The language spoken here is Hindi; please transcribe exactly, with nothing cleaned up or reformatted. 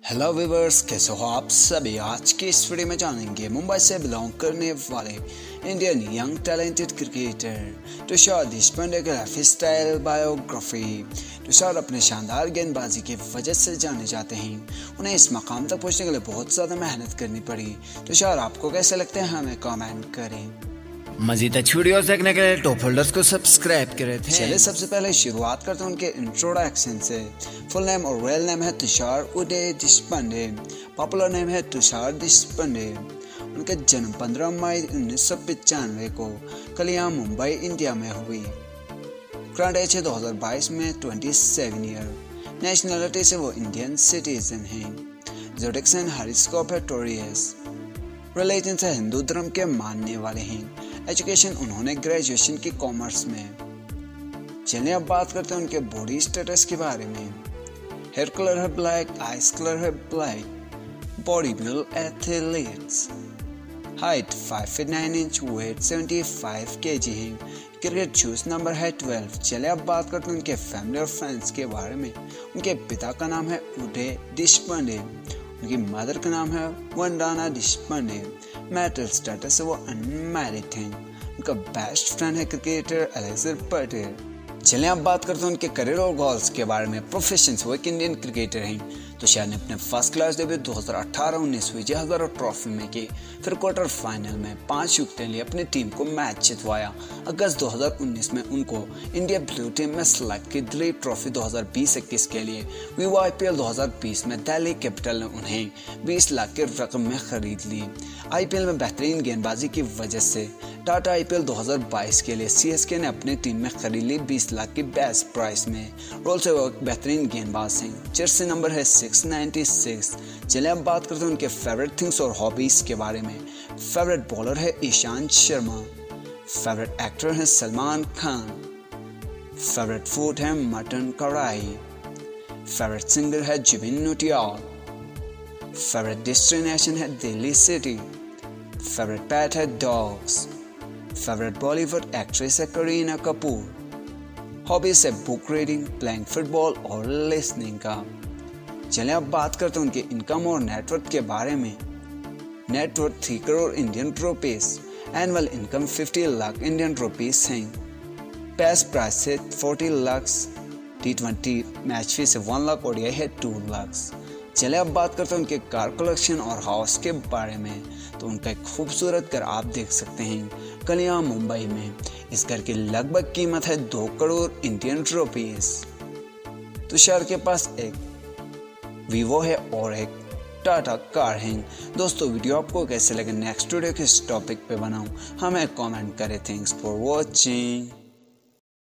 हेलो व्यूवर्स, कैसे हो आप सभी। आज के इस वीडियो में जानेंगे मुंबई से बिलोंग करने वाले Indian young talented cricketer Tushar Deshpande के लाइफ स्टाइल बायोग्राफी। तुषार अपने शानदार गेंदबाजी की वजह से जाने जाते हैं। उन्हें इस मकाम तक पहुंचने के लिए बहुत ज़्यादा मेहनत करनी पड़ी। तुषार आपको कैसे लगते हैं हमें कमेंट करें। मज़ीद अच्छी वीडियोस देखने के लिए टॉप होल्डर्स को सब्सक्राइब करें थे। चलिए सबसे पहले शुरुआत करते हैं उनके इंट्रोडक्शन से। फुल नेम और रियल नेम है तुषार उदय देशपांडे। पॉपुलर नेम है तुषार देशपांडे। उनका जन्म पंद्रह मई उन्नीस सौ पचानवे को कलियां मुंबई इंडिया में हुई। करंट एज है दो हज़ार बाईस में सत्ताईस ईयर। नेशनलिटी से वो इंडियन सिटीजन हैं। ज़ोडिएक साइन हॉरोस्कोप है टॉरियस। रिलीजन से हिंदू धर्म के मानने वाले हैं। एजुकेशन उन्होंने ग्रेजुएशन की कॉमर्स में। चलिए अब बात करते हैं उनके बॉडी स्टेटस के बारे में। हेयर कलर है ब्लैक, आइज कलर है black. Body build athletes. Height five feet nine inch, weight seventy five KG है। क्रिकेट शूज नंबर है ट्वेल्व। चलिए अब बात करते हैं उनके फैमिली और फ्रेंड्स के बारे में। उनके पिता का नाम है उदय देशपांडे। उनकी मदर का नाम है वंदना देशपांडे। मैरिटल स्टेटस से वो अनमैरिड हैं। उनका बेस्ट फ्रेंड है क्रिकेटर अलेक्जेंडर पटेल। चलिए अब बात करते हैं उनके करियर और गोल्स के बारे में। प्रोफेशन वो एक इंडियन क्रिकेटर हैं। तुषार ने अपने फर्स्ट क्लास डेब्यू दो हज़ार अठारह उन्नीस विजय हजारे ट्रॉफी में की। फिर क्वार्टर फाइनल में पांच विकेटें लिए अपनी टीम को मैच जितवाया। अगस्त दो हज़ार उन्नीस में उनको इंडिया ब्लू टीम में सेलेक्ट की। दिलीप ट्रॉफी दो हज़ार बीस इक्कीस के लिए वीवो आईपीएल दो हज़ार बीस में दिल्ली कैपिटल ने उन्हें बीस लाख की रकम में खरीद ली। आईपीएल में बेहतरीन गेंदबाजी की वजह से टाटा आईपीएल दो हज़ार बाईस के लिए सीएसके ने अपनी टीम में खरीद ली बीस लाख की बेस्ट प्राइस में। रोल से वो एक बेहतरीन गेंदबाज हैं। जर्सी नंबर है सिक्स नाइन्टी सिक्स। चलिए अब बात करते हैं उनके फेवरेट थिंग्स और हॉबीज के बारे में। फेवरेट बॉलर है ईशांत शर्मा। फेवरेट एक्टर है सलमान खान। फेवरेट फूड है मटन कढ़ाई। फेवरेट सिंगर है जुबिन नौटियाल। फेवरेट डेस्टिनेशन है दिल्ली सिटी। फेवरेट पेट है डॉग्स। फेवरेट बॉलीवुड एक्ट्रेस है करीना कपूर। हॉबीज है बुक रीडिंग, प्लेइंग फुटबॉल और लिसनिंग का। चलिए अब बात करते हैं उनके इनकम और नेटवर्थ के बारे में। Net worth three crore Indian rupees. Annual income fifty lakh Indian rupees हैं। बेस्ट प्राइस से forty lakh. T twenty match fee से वन लाख ओडीआई है टू लाख। चलिए अब बात करते हैं उनके कार कलेक्शन और हाउस के बारे में। तो उनका एक खूबसूरत घर आप देख सकते हैं कलियां मुंबई में। इस घर की लगभग कीमत है दो करोड़ इंडियन रुपीस। तुषार के पास एक वीवो है और एक टाटा कार है। दोस्तों वीडियो आपको कैसे लगे, नेक्स्ट वीडियो किस टॉपिक पे बनाऊं हमें कमेंट करें। Thanks for watching.